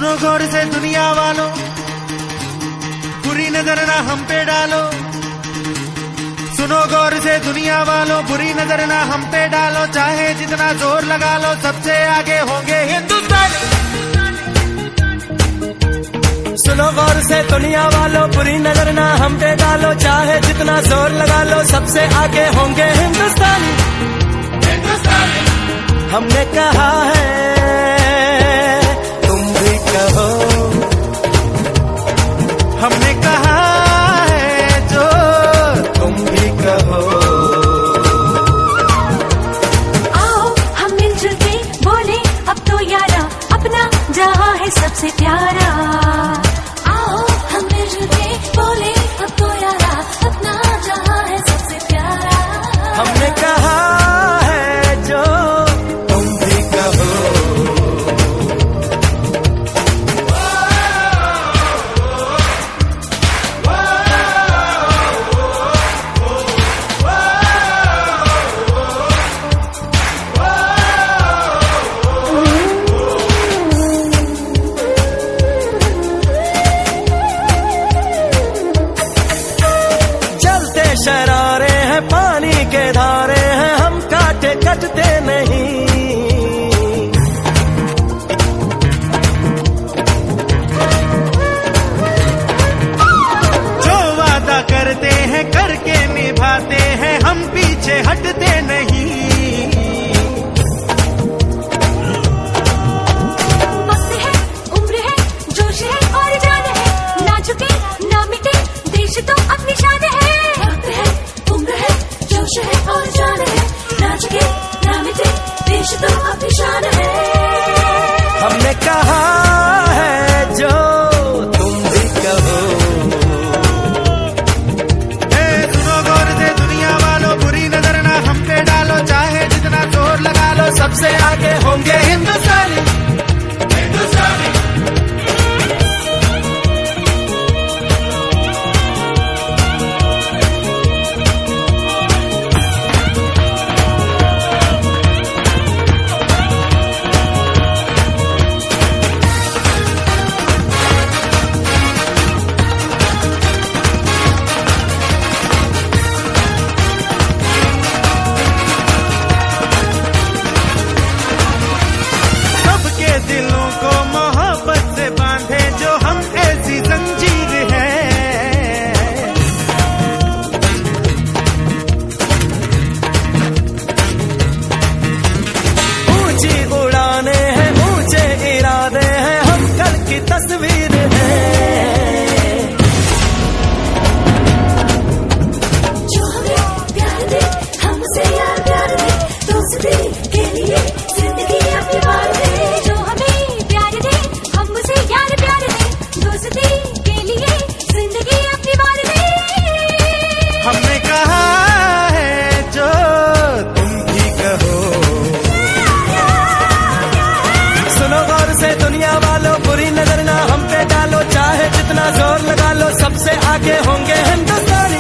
सुनो गौर से दुनिया वालों, बुरी नजर ना हम पे डालो। सुनो गौर से दुनिया वालों, बुरी नजर ना हम पे डालो। चाहे जितना जोर लगा लो, सबसे आगे होंगे हिंदुस्तानी। सुनो गौर से दुनिया वालों, बुरी नजर ना हम पे डालो। चाहे जितना जोर लगा लो, सबसे आगे होंगे हिंदुस्तानी। हमने कहा है, तुम भी कहो। हमने कहा है जो तुम भी कहो। आओ हम मिलजुल के बोले अब तो यारा, अपना जहां है सबसे प्यारा। आओ हम मिलजुल के बोले अब तो यारा, अपना जहां है सबसे प्यारा। हमने कहा है जो तुम भी कहो। चलते शरारे हैं, पानी के धारे हैं, हम काटे कटते नहीं। जो वादा करते हैं करके निभाते हैं, हम पीछे हटते नहीं। वक्त है, उम्र है, जोश है और जान है, ना झुके ना मिटे देश तो अपनी शान है। वक्त है, उम्र है, जोश है और जान है, ना झुके ना मिटे देश तो अपनी शान है। हमने कहा है जो तुम भी कहो। सुनो गौर से दुनिया वालों, बुरी नजर ना हम पे डालो। चाहे जितना जोर लगा लो, सबसे आगे होंगे हिंदुस्तानी। सबके दिलों को मोहब्बत से बांधे जो हम ऐसी जंजीर है। ऊंची उड़ाने हैं, ऊंचे इरादे हैं, हम कल की तस्वीर है। जो हमें प्यार दे, हमसे यार प्यार दे, दोस्ती के लिए जिंदगी अपनी बार दे। जो हमें प्यार दे, हमसे यार प्यार दे, दोस्ती के लिए जिंदगी अपनी बार दे। हमने कहा है जो तुम भी कहो। सुनो गौर से दुनिया वालों, बुरी नजर ना हम पे डालो। चाहे जितना जोर लगा लो, सबसे आगे होंगे हिंदुस्तानी।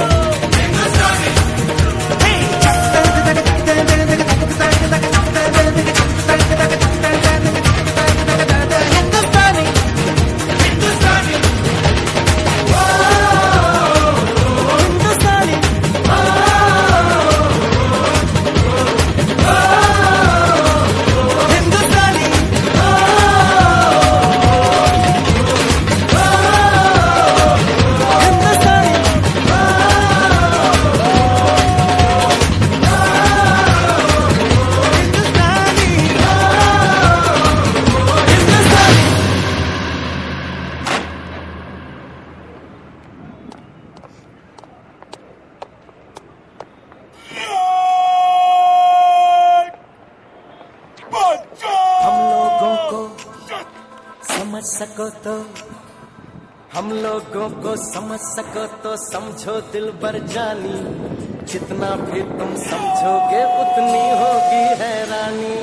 समझ सको तो, हम लोगों को समझ सको तो समझो दिल भर जानी। जितना भी तुम समझोगे उतनी होगी हैरानी।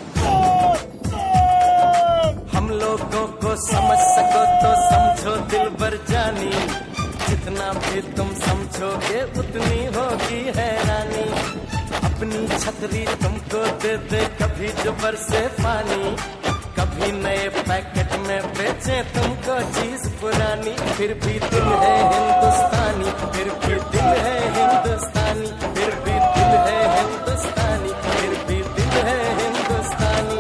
हम लोगों को समझ सको तो समझो दिल भर जानी। जितना भी तुम समझोगे उतनी होगी हैरानी। अपनी छतरी तुमको दे दे कभी जो बरसे पानी, कभी नए पैकेट में बेचे तुमको चीज पुरानी, फिर भी दिल है हिंदुस्तानी, फिर भी दिल है हिंदुस्तानी, फिर भी दिल है हिंदुस्तानी, फिर भी दिल है हिंदुस्तानी।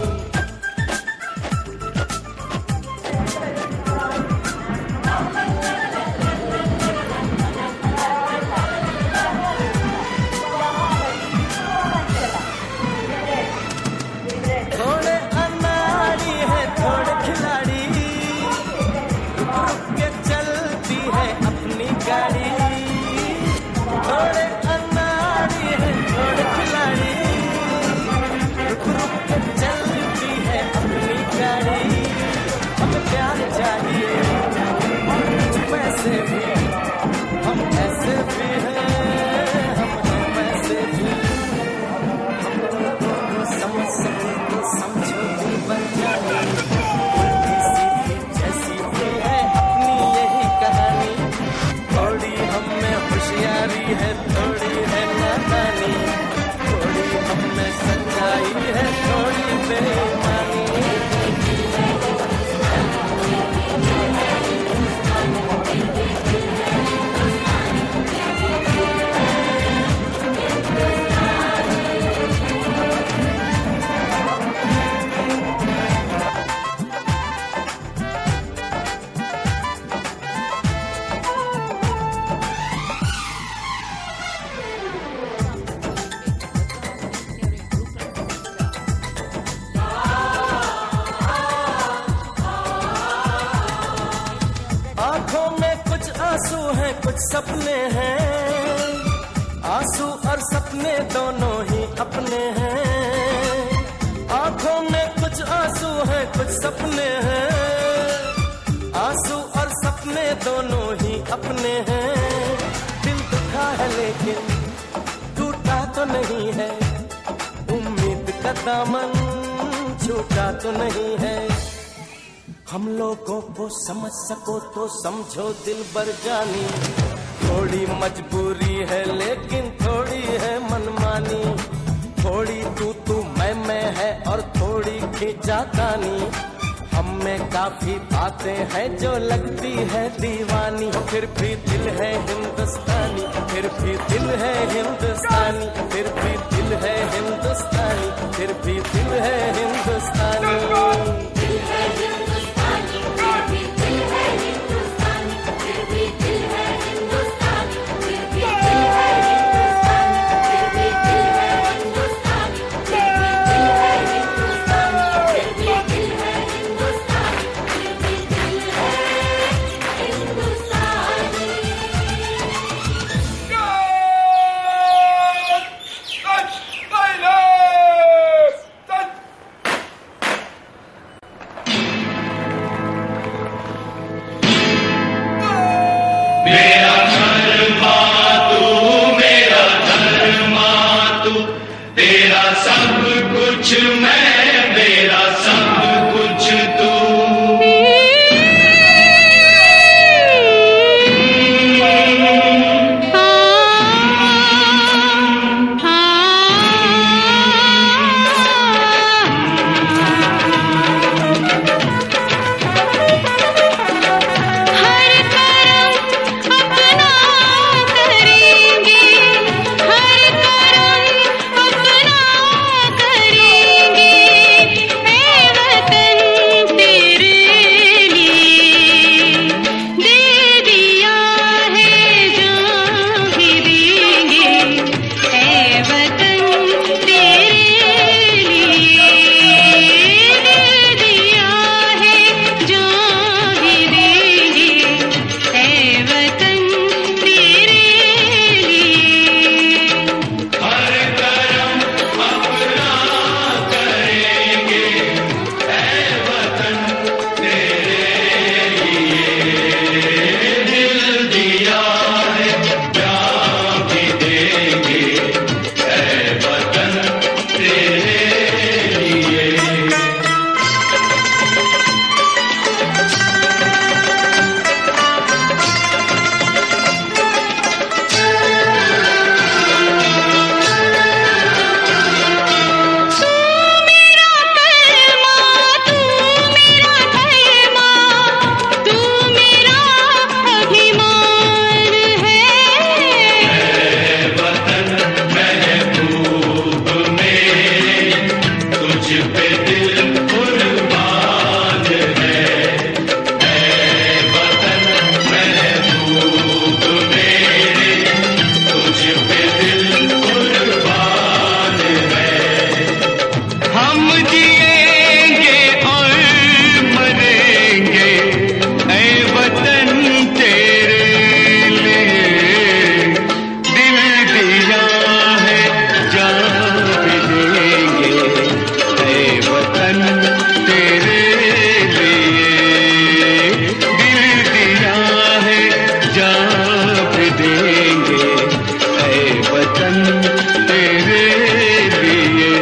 थोड़े अनाड़ी है थोड़े खिलाड़ी, रुक रुक के चलती है अपनी गाड़ी। थोड़े अनाड़ी है थोड़े खिलाड़ी, रुक रुक के चलती है अपनी गाड़ी। हमें प्यार चाहिए कुछ पैसे भी, हम ऐसे भी हैं, हम हैं वैसे भी। हम लोगों को समझ सके तो समझो दिल बन जाए, उल्टी सीधी जैसी भी है अपनी यही कहानी। थोड़ी हम में होशियारी है थोड़ी है नादानी, थोड़ी हम में सच्चाई है थोड़ी बेईमानी। आंखों में कुछ आंसू हैं कुछ सपने हैं, आंसू और सपने दोनों ही अपने हैं। आंखों में कुछ आंसू हैं कुछ सपने हैं, आंसू और सपने दोनों ही अपने हैं। दिल दुखा है लेकिन टूटा तो नहीं है, उम्मीद का दामन छूटा तो नहीं है। हम लोगों को समझ सको तो समझो दिल बर जानी, थोड़ी मजबूरी है लेकिन थोड़ी है मनमानी। थोड़ी तू मैं है और थोड़ी खिंचातानी, हम में काफी बातें हैं जो लगती है दीवानी। फिर भी दिल है हिंदुस्तानी, फिर भी दिल है हिंदुस्तानी, फिर भी दिल है हिंदुस्तानी, फिर भी दिल है हिंदुस्तानी। तेरा सब कुछ मैं, मेरा सब कुछ तू। हर करम अपना करेंगे। देंगे ऐ वतन तेरे लिए।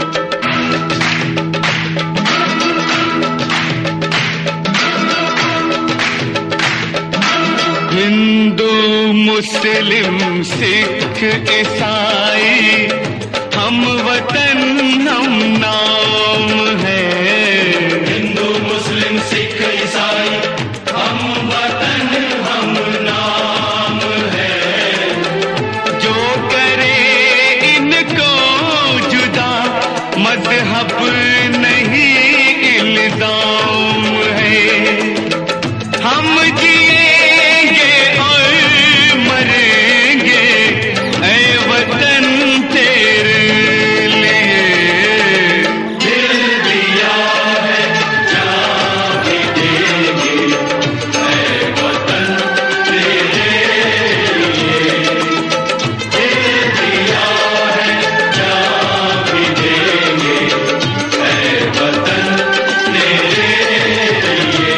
हिंदू मुस्लिम सिख ईसाई हम वतन हम नाम है। हिंदू मुस्लिम सिख ईसाई हम वतन हम नाम है। जो करे इनको जुदा मजहब नहीं इल्जाम है। हम जिएंगे और मरेंगे ऐ वतन तेरे लिए। दिल दिया है जान भी देंगे ऐ वतन तेरे लिए। दिल दिया है जान भी देंगे ऐ वतन तेरे लिए।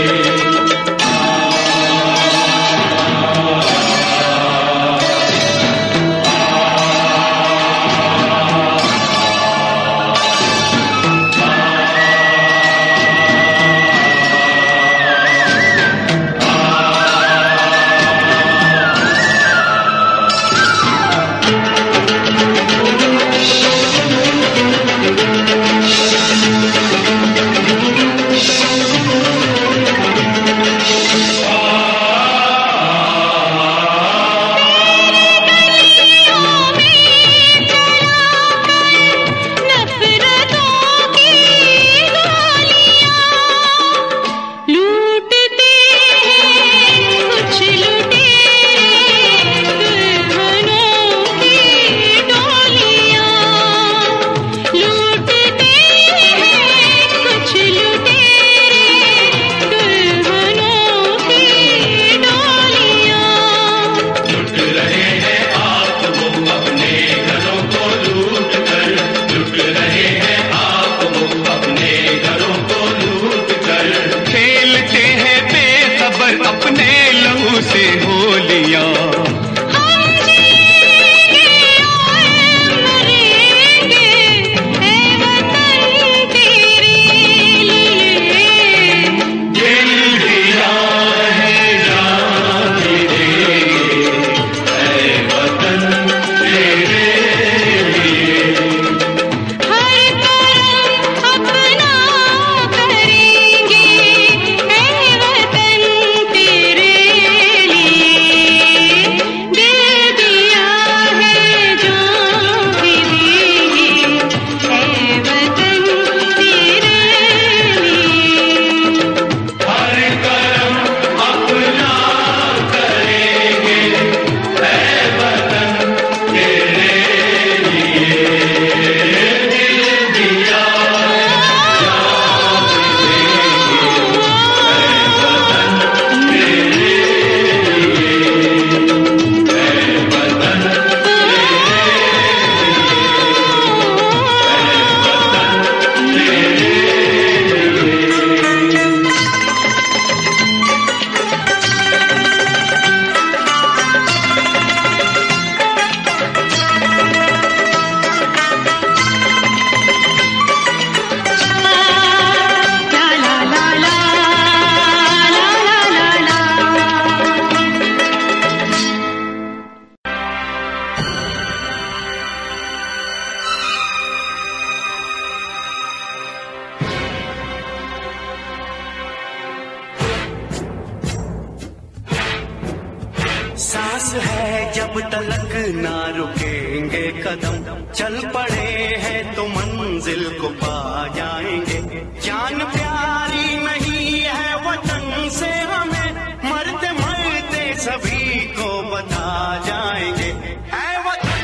सांस है जब तलक ना रुकेंगे कदम, चल पड़े हैं तो मंजिल को पा जाएंगे। जान प्यारी नहीं है वतन से हमें, मरते मरते सभी को बता जाएंगे। ऐ वतन,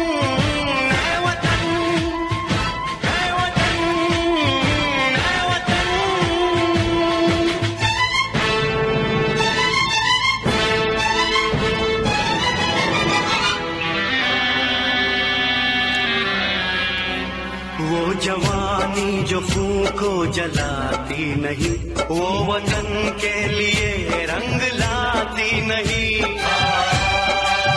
ऐ वतन, ऐ वतन, ऐ वतन। वो जवानी जो खून को जलाती नहीं, वो वतन के लिए रंग लाती नहीं।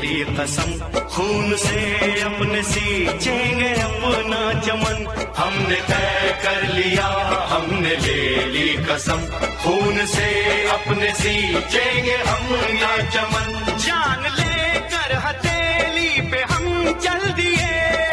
ली कसम, खून से अपने सींचेंगे अपना चमन। हमने तय कर लिया, हमने ले ली कसम, खून से अपने सींचेंगे हम ये चमन। जान लेकर हथेली पे हम चल दिए,